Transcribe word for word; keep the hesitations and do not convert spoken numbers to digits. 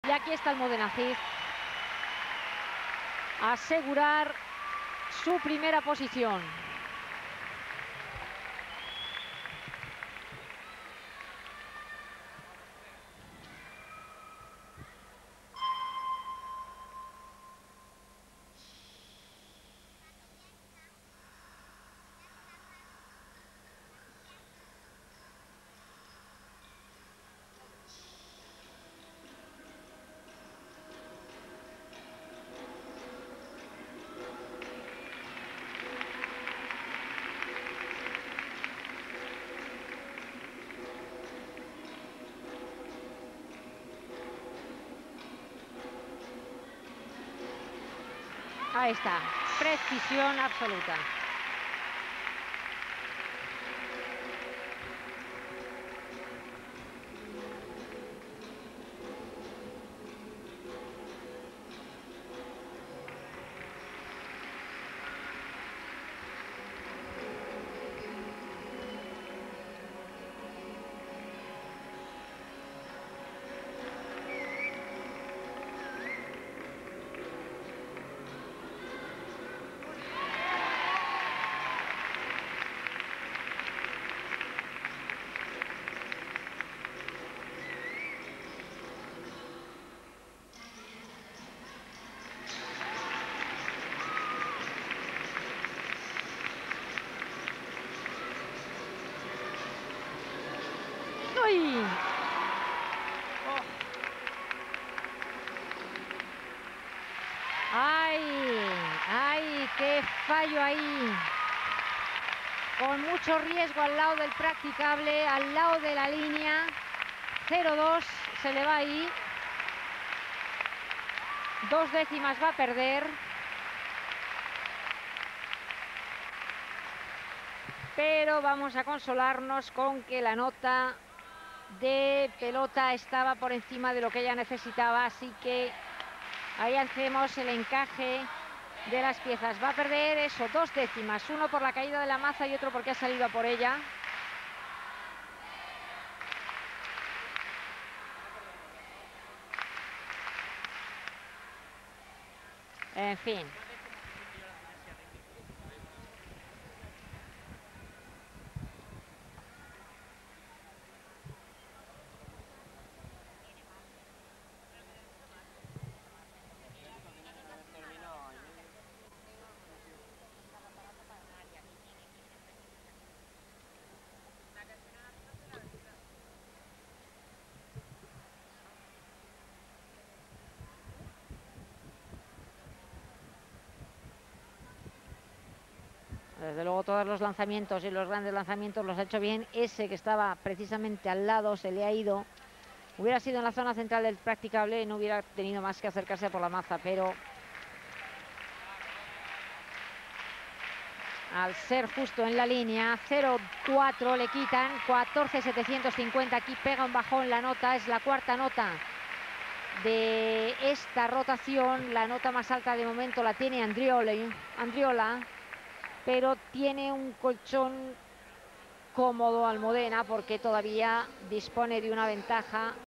Y aquí está el Modena Cid a asegurar su primera posición. Ahí está, precisión absoluta. ¡Uy! ¡Ay! ¡Ay! ¡Qué fallo ahí! Con mucho riesgo al lado del practicable, al lado de la línea. cero dos se le va ahí. Dos décimas va a perder. Pero vamos a consolarnos con que la nota de pelota estaba por encima de lo que ella necesitaba, así que ahí hacemos el encaje de las piezas. Va a perder eso, dos décimas, uno por la caída de la maza y otro porque ha salido a por ella. En fin. Desde luego todos los lanzamientos y los grandes lanzamientos los ha hecho bien. Ese que estaba precisamente al lado se le ha ido. Hubiera sido en la zona central del practicable, no hubiera tenido más que acercarse por la maza, pero al ser justo en la línea, cero cuatro le quitan, catorce setecientos cincuenta. Aquí pega un bajón la nota, es la cuarta nota de esta rotación. La nota más alta de momento la tiene Andriola, Andriola pero tiene un colchón cómodo Almudena porque todavía dispone de una ventaja